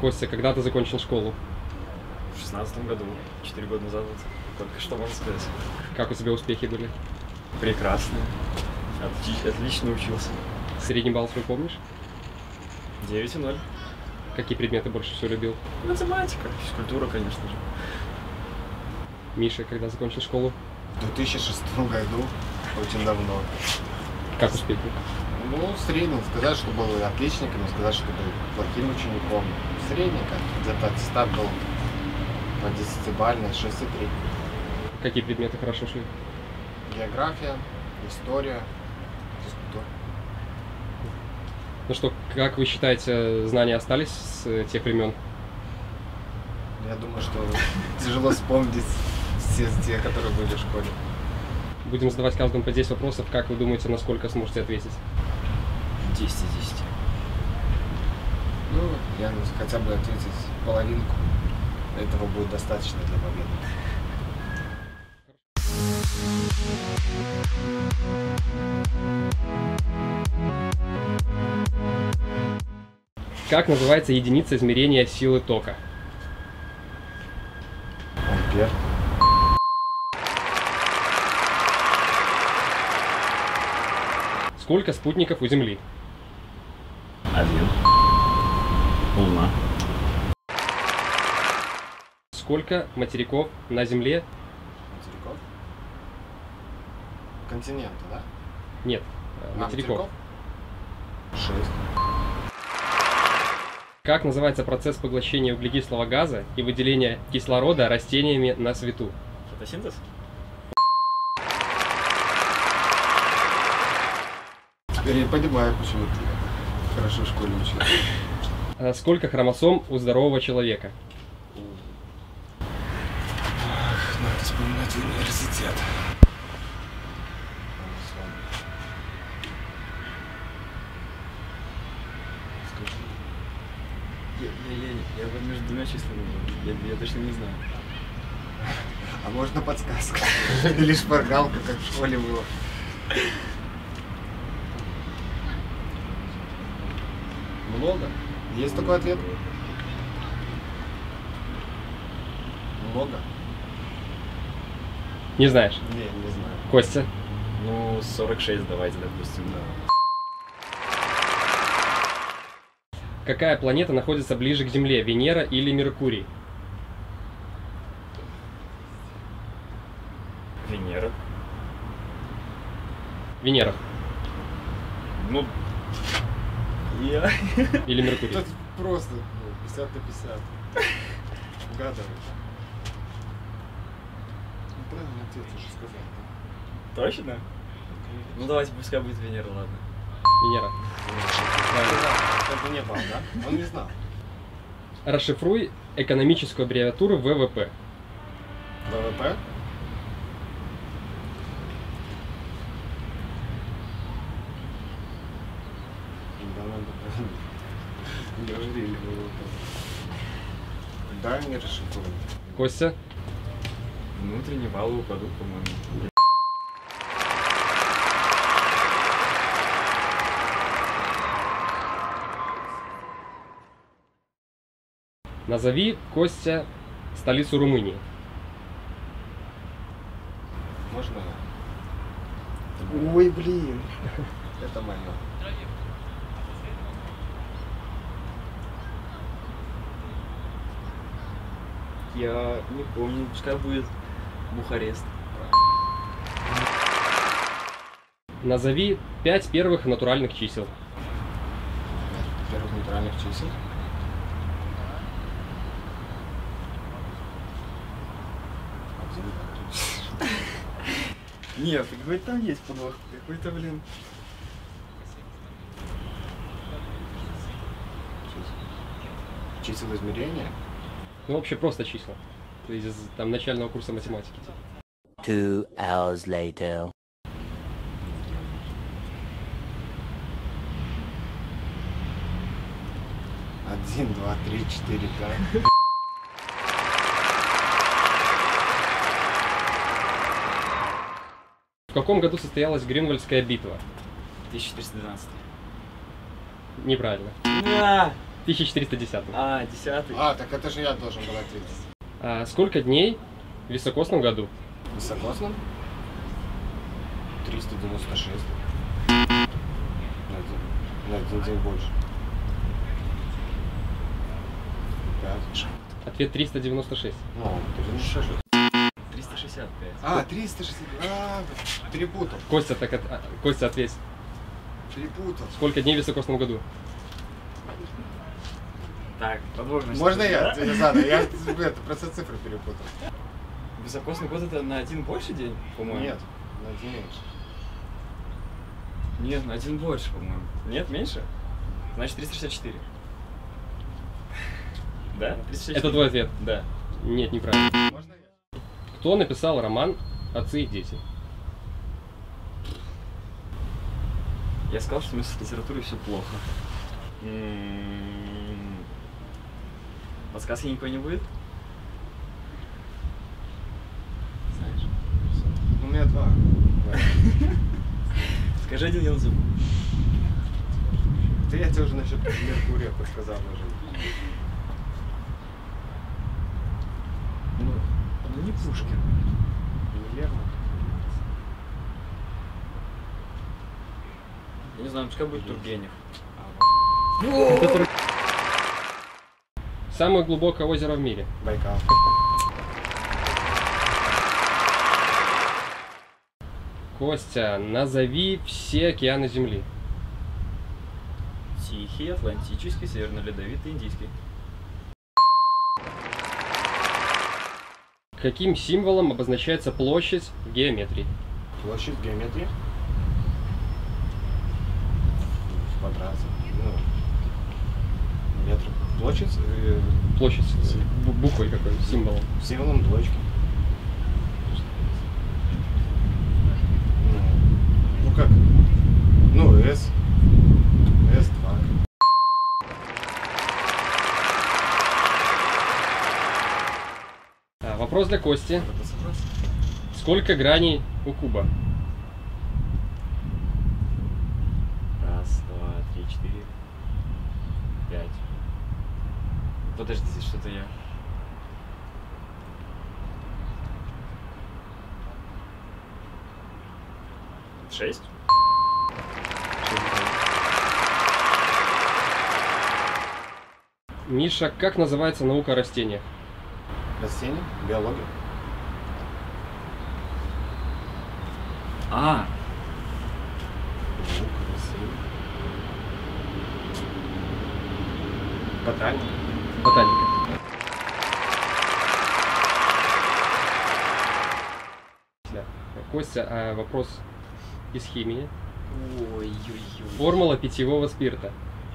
Костя, когда ты закончил школу? В 16 году, 4 года назад, вот, только что можно сказать. Как у тебя успехи были? Прекрасно. Отлично учился. Средний балл свой помнишь? 9,0. Какие предметы больше всего любил? Математика, физкультура, конечно же. Миша, когда закончил школу? В 2006 году, очень давно. Как успехи? Ну, средний. Сказать, что был отличником, не сказать, что был плохим учеником. Средненько. Где-то аттестат был по 10-бальной, 6,3. Какие предметы хорошо шли? География, история, физкультура. Ну что, как вы считаете, знания остались с тех времен? Я думаю, что тяжело вспомнить все те, которые были в школе. Будем задавать каждому по 10 вопросов. Как вы думаете, насколько сможете ответить? 10 из 10. Ну, я хотя бы ответить половинку. Этого будет достаточно для победы. Как называется единица измерения силы тока? Ампер. Сколько спутников у Земли? 1. Луна. Сколько материков на Земле? Материков? Континента, да? Нет, материков. 6. Как называется процесс поглощения углекислого газа и выделения кислорода растениями на свету? Фотосинтез? Теперь я понимаю, почему ты хорошо в школе учился. Сколько хромосом у здорового человека? Надо вспоминать университет. Я вот между двумя числами, я точно не знаю. А можно подсказка? Или шпаргалка, как в школе было? Много? Есть такой ответ? Много? Не знаешь? Не знаю. Костя? Ну, 46 давайте, допустим, да. Какая планета находится ближе к Земле, Венера или Меркурий? Венера. Венера Ну, я... или Меркурий? Тут просто 50 на 50. Угадывай. Ну, правильный ответ уже сказал. Точно? Ну давайте, пускай будет Венера, ладно. Венера. Это не был, да? Он не знал. Расшифруй экономическую аббревиатуру ВВП. ВВП? Говорили ВВП. Да, не расшифруем. Костя? Внутренний валовый продукт, по-моему. Назови, Костя, столицу Румынии. Можно? Ой, блин. Это мое. Я не помню, пускай будет Бухарест. Назови 5 первых натуральных чисел. Первых натуральных чисел. Нет, какой-то там есть подвох. Какой-то, блин. Чисел измерения? Ну, вообще просто числа. Из там начального курса математики. 2 hours later. Один, два, три, четыре, пять. В каком году состоялась Грюнвальдская битва? 1312. Неправильно. Да! 1410. А, 10-й. А, так это же я должен был ответить. Сколько дней в високосном году? Вы согласны? 396. На один день больше. 5. Ответ 396. Ну, ты же не шашешь. 365. А, 360. Перепутал. Костя, Костя, ответь. Перепутал. Сколько дней в високосном году? Так, подвожность. Можно я? Тебе задаю? Я это, просто цифры перепутал. Високосный год это на один больше день, по-моему? Нет, на один меньше. Нет, на один больше, по-моему. Нет, меньше? Значит 364. Да? 364. Это твой ответ? Да. Нет, неправильно. Можно я? Кто написал роман «Отцы и дети»? Я сказал, что у меня с литературой все плохо. Подсказки никакой не будет? Знаешь? У меня 2. Скажи один, я назову. Да я тебе уже насчет Меркурия подсказал уже. Ну не Пушкин. Неверно. Я не знаю, пускай будет Тургенев. Самое глубокое озеро в мире. Байкал. Костя, назови все океаны Земли. Тихий, Атлантический, Северно-Ледовитый, Индийский. Каким символом обозначается площадь в геометрии? Площадь геометрии. В квадрате. Ну, метр. Площадь Площадь буквой какой, символом. символом двоечки. Ну как? Ну, S. S2. Вопрос для Кости. Это согласен. Сколько граней у куба? 1, 2, 3, 4, 5. Подождите, что-то я... Шесть? Миша, как называется наука о растениях? Растения? Биология? А, Наука, растения. Ботаника. Ботаника. Костя, вопрос из химии. ой-ой-ой. Формула питьевого спирта.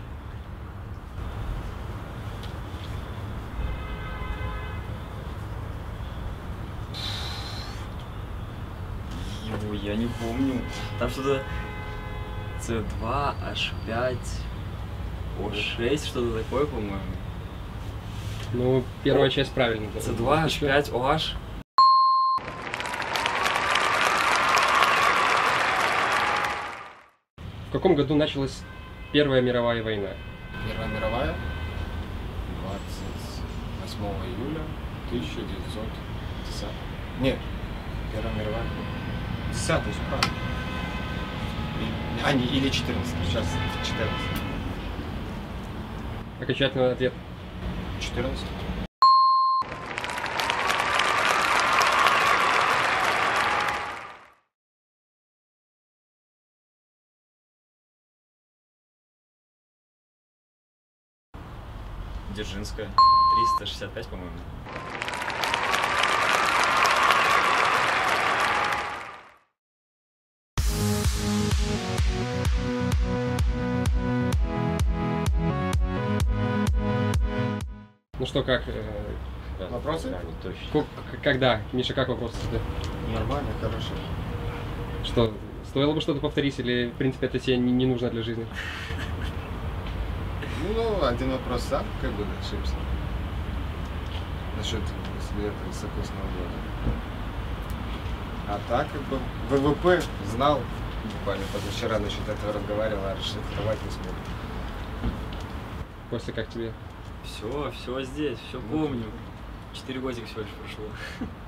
Ой, я не помню. Там что-то С2, H5, O6, что-то такое, по-моему. Ну, первая часть правильно. С2, H5, OH. В каком году началась Первая мировая война? Первая мировая. 28 июля 1910. Нет, Первая мировая. 10-й, все правильно. Или 14. Сейчас 14. Окончательный ответ. 14. Дзержинская. 365, по-моему. Ну что, как? Вопросы? Да, вот точно. Когда? Миша, как вопрос? Нормально, хорошо. Что, стоило бы что-то повторить или, в принципе, это тебе не нужно для жизни? Ну, один вопрос сам, как бы, ошибся. Насчет этого високосного года. А так, как бы, ВВП знал, буквально позавчера насчет этого разговаривал, а расшифровать не смог. После как тебе? Все здесь, все помню. 4 годика всего лишь прошло.